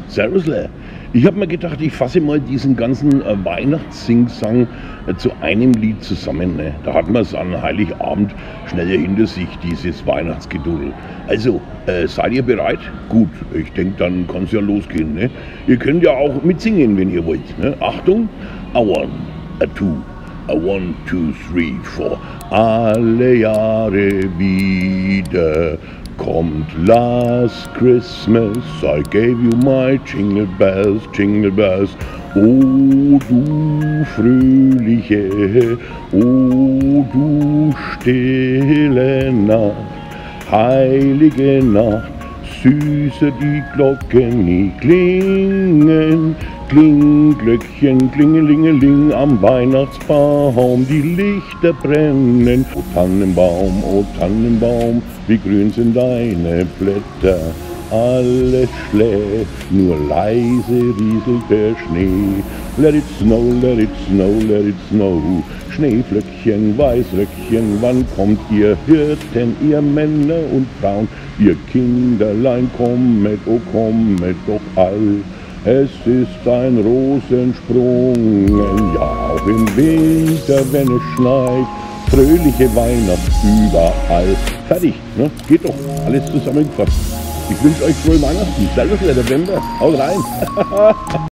Servusle. Ich habe mir gedacht, ich fasse mal diesen ganzen Weihnachtssingsang zu einem Lied zusammen. Ne? Da hat man es an Heiligabend schneller hinter sich, dieses Weihnachtsgedudel. Also, seid ihr bereit? Gut, ich denke, dann kann es ja losgehen. Ne? Ihr könnt ja auch mitsingen, wenn ihr wollt. Ne? Achtung, a one, a two, a one, two, three, four. Alle Jahre wieder kommt last Christmas, I gave you my jingle bells, jingle bells. O du fröhliche, o du stille Nacht, heilige Nacht, süße die Glocken, die klingen, kling, Glöckchen, klingelingeling am Weihnachtsbaum, die Lichter brennen. O Tannenbaum, wie grün sind deine Blätter, alles schläft, nur leise rieselt der Schnee. Let it snow, let it snow, let it snow. Schneeflöckchen, Weißröckchen, wann kommt ihr Hirten, ihr Männer und Frauen, ihr Kinderlein, kommet, oh kommet doch all. Es ist ein Rosensprung, ja auch im Winter, wenn es schneit, fröhliche Weihnacht überall. Fertig, ne? Geht doch, alles zusammengefasst. Ich wünsche euch frohe Weihnachten. Servus, der November, haut rein.